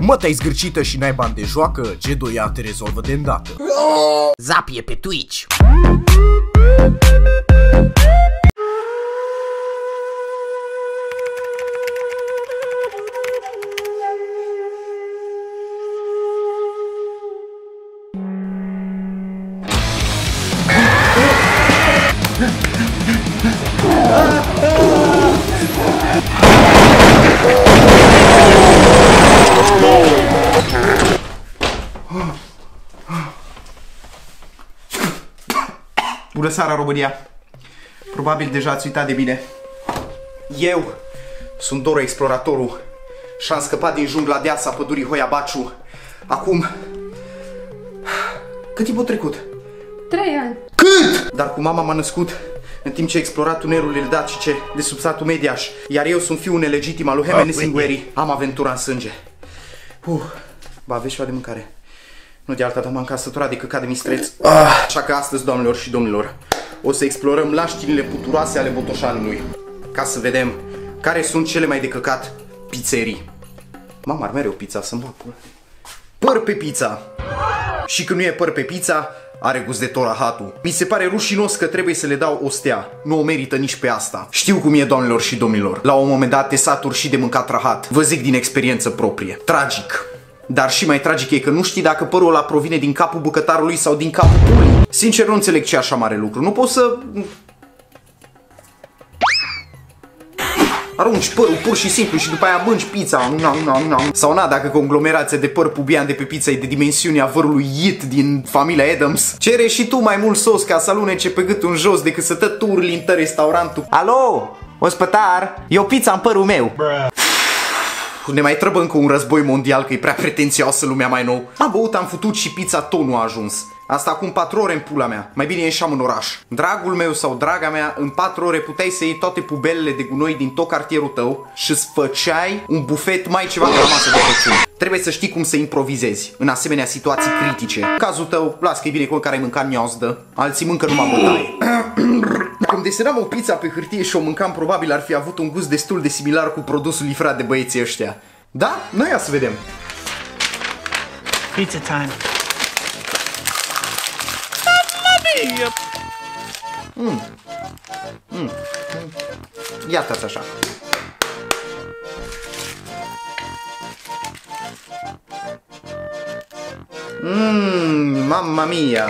Mă, te-ai zgârcită și n-ai bani de joacă? G2A te rezolvă de îndată. Zapie pe Twitch. Bună seara, România! Probabil deja ați uitat de mine. Eu sunt Doro Exploratorul și am scăpat din jungla deasă a pădurii Hoia Baciu. Acum... Cât timp a trecut? 3 ani. Cât? Dar cu mama m-a născut în timp ce a explorat tunelurile dacice de sub satul Mediaș, iar eu sunt fiul nelegitim al lui Hemene Singueri. Am aventura în sânge. Ba, aveți ceva de mâncare? Nu de alta, dar m-am cam săturat de căcat de mistreț. Așa că astăzi, doamnelor și domnilor, o să explorăm laștinile puturoase ale Botoșanului, ca să vedem care sunt cele mai de căcat pizzerii. Mama, ar mereu pizza să-mi bag pula. Păr pe pizza. Și când nu e păr pe pizza, are gust de torahatul. Mi se pare rușinos că trebuie să le dau o stea. Nu o merită nici pe asta. Știu cum e, doamnelor și domnilor. La un moment dat te saturi și de mâncat rahat. Vă zic din experiență proprie. Tragic. Dar și mai tragic e că nu știi dacă părul ăla provine din capul bucătarului sau din capul pulii. Sincer, nu înțeleg ce așa mare lucru. Nu poți să... arunci părul pur și simplu și după aia mânci pizza. Sau na, dacă conglomerația de păr pubian de pe pizza e de dimensiunea vărului It din familia Addams, cere și tu mai mult sos ca să alunece pe gâtul în jos decât să te turli în restaurantul. Alo, ospătar, eu pizza în părul meu. Ne mai trebuie încă un război mondial, că e prea pretențioasă lumea mai nou. Am băut, am futut și pizza tot nu a ajuns. Asta acum 4 ore în pula mea. Mai bine ieșeam în oraș. Dragul meu sau draga mea, în 4 ore puteai să iei toate pubelele de gunoi din tot cartierul tău și îți făceai un bufet mai ceva ca masă de Crăciun. Trebuie să știi cum să improvizezi în asemenea situații critice. În cazul tău, las că e bine cu care ai mâncat gnozdă, alții mâncă numai bătaie. Dacă îmi desenam o pizza pe hârtie și o mâncam, probabil ar fi avut un gust destul de similar cu produsul livrat de băieții ăștia. Da? Noi ia să vedem. Pizza time. Iată-ți așa. Mamma mia.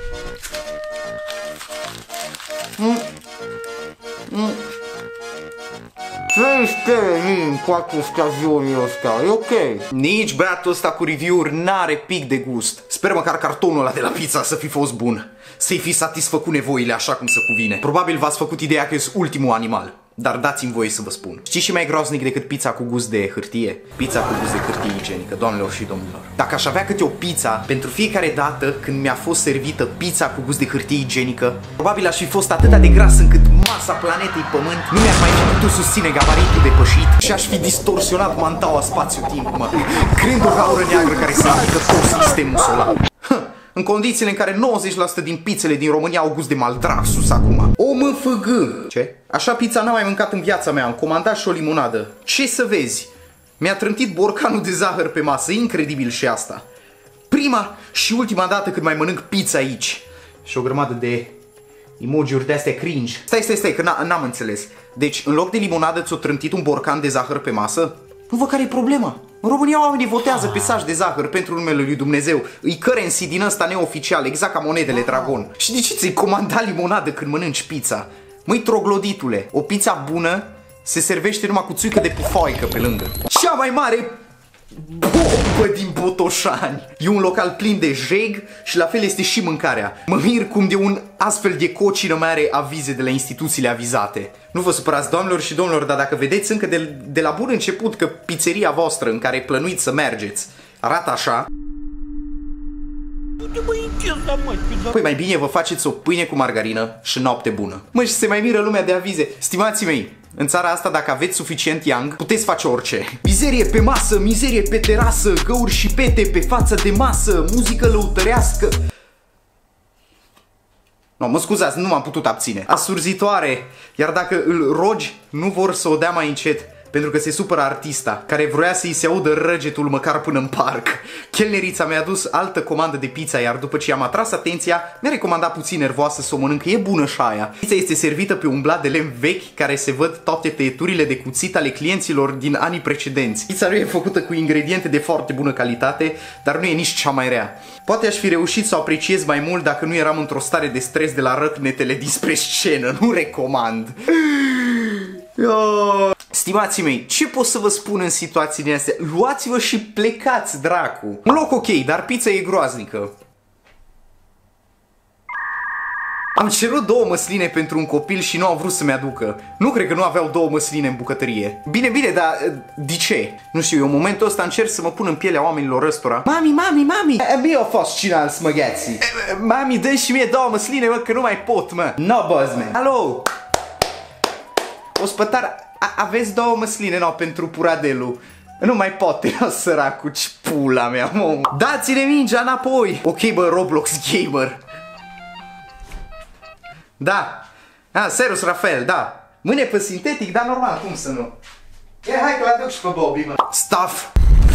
Ce stele în coace stazionul ăsta, e ok. Nici băiatul ăsta cu review-uri n-are pic de gust. Sper măcar cartonul ăla de la pizza să fi fost bun. Să-i fi satisfăcut nevoile așa cum se cuvine. Probabil v-ați făcut ideea că e ultimul animal. Dar dați-mi voie să vă spun. Știți și mai groaznic decât pizza cu gust de hârtie? Pizza cu gust de hârtie igienică, doamnelor și domnilor. Dacă aș avea câte o pizza pentru fiecare dată când mi-a fost servită pizza cu gust de hârtie igienică, probabil aș fi fost atât de gras încât masa planetei Pământ nu mi-ar mai fi putut susține gabaritul depășit și aș fi distorsionat mantaua spațiu-timp, mă. Creând o gaură neagră care să aplică tot sistemul solar. În condițiile în care 90% din pizzele din România au gust de maldrasus acum. OMFG! Ce? Așa pizza n-am mai mâncat în viața mea, am comandat și o limonadă. Ce să vezi? Mi-a trântit borcanul de zahăr pe masă, incredibil și asta. Prima și ultima dată când mai mănânc pizza aici. Și o grămadă de emoji-uri de-astea cringe. Stai, că n-am înțeles. Deci, în loc de limonadă ți-o trântit un borcan de zahăr pe masă? Nu văd care e problema. În România oamenii votează pe saci de zahăr pentru numele lui Dumnezeu. Îi currency din ăsta neoficial, exact ca monedele Dragon. Și de ce ți-ai comandat limonadă când mănânci pizza? Măi, trogloditule, o pizza bună se servește numai cu țuică de pufoaică pe lângă. Cea mai mare bombă din Botoșani. E un local plin de jeg și la fel este și mâncarea. Mă mir cum de un astfel de cocină mai are avize de la instituțiile avizate. Nu vă supărați, doamnelor și domnilor, dar dacă vedeți încă de la bun început că pizzeria voastră în care plănuiți să mergeți arată așa, păi mai bine vă faceți o pâine cu margarină și noapte bună. Mă, și se mai miră lumea de avize. Stimații mei, în țara asta, dacă aveți suficient yang, puteți face orice. Mizerie pe masă, mizerie pe terasă, găuri și pete pe față de masă, muzică lăutărească. No, mă scuzați, nu m-am putut abține. Asurzitoare, iar dacă îl rogi, nu vor să o dea mai încet. pentru că se supără artista, care vroia să-i se audă răgetul măcar până în parc. Chelnerița mi-a adus altă comandă de pizza, iar după ce i-am atras atenția, mi-a recomandat puțin nervoasă să o mănânc, că e bună și aia. Pizza este servită pe un blat de lemn vechi, care se văd toate tăieturile de cuțit ale clienților din anii precedenți. Pizza nu e făcută cu ingrediente de foarte bună calitate, dar nu e nici cea mai rea. Poate aș fi reușit să o apreciez mai mult dacă nu eram într-o stare de stres de la răcnetele dinspre scenă. Nu recomand. Stimații mei, ce pot să vă spun în situațiile astea? Luați-vă și plecați, dracu. Un loc ok, dar pizza e groaznică. Am cerut 2 măsline pentru un copil și nu au vrut să-mi aducă. Nu cred că nu aveau 2 măsline în bucătărie. Bine, bine, dar de ce? Nu știu, eu în momentul ăsta încerc să mă pun în pielea oamenilor ăstora. Mami, mami, mami! Mie au fost cine al smăgheații. Mami, dă și mie 2 măsline, mă, că nu mai pot, mă. No, Buzzman. Alo! Ospătar, aveți 2 măsline, no, pentru puradelul. Nu mai poate, no, săracu, ce pula mea, mă. Dați-ne mingea înapoi. Ok, bă, Roblox Gamer. Da. Serus Rafael, da. Mâine pe sintetic, dar normal, cum să nu? Hai că l-aduc și pe Bobby, mă. Staff.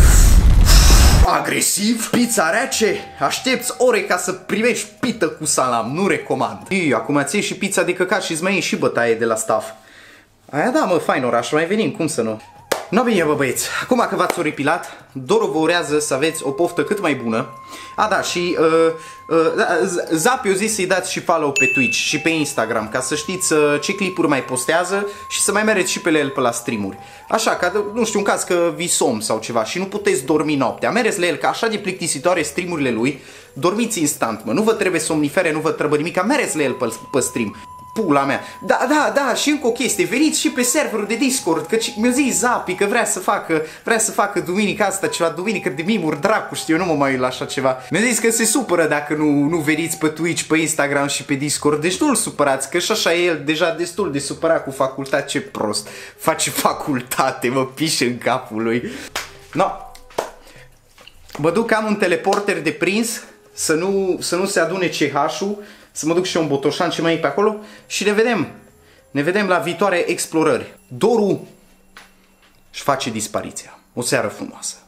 Agresiv, pizza rece. Aștepți ore ca să primești pită cu salam, nu recomand. Acum ți iei și pizza de căcat și îți mai iei și bătaie de la Staff. Aia da, mă, fain oraș, mai venim, cum să nu? No, bine, bă, băieți, acum că v-ați oripilat, Doru vă urează să aveți o poftă cât mai bună. Da, și Zap eu zis să-i dați și follow pe Twitch și pe Instagram, ca să știți ce clipuri mai postează și să mai mereți și pe el pe la streamuri. Așa, ca, nu știu, în caz că vi somn sau ceva și nu puteți dormi noaptea, mereți la el, că așa de plictisitoare streamurile lui, dormiți instant, mă, nu vă trebuie somnifere, nu vă trebuie nimic, mereți la el pe stream. Pula mea. Da, și încă o chestie, veniți și pe serverul de Discord, că mi-a zis Zapi că vrea să facă duminica asta ceva, duminică de mimuri, dracu, știu, eu nu mă mai uit la așa ceva. Mi-a zis că se supără dacă nu veniți pe Twitch, pe Instagram și pe Discord, deci nu-l supărați, că și așa e el deja destul de supărat cu facultate, ce prost. Face facultate, mă, pișe în capul lui. No. Mă duc, am un teleporter de prins, să nu se adune CH-ul, să mă duc și eu în Botoșan ce mai e pe acolo și ne vedem. Ne vedem la viitoare explorări. Doru își face dispariția. O seară frumoasă.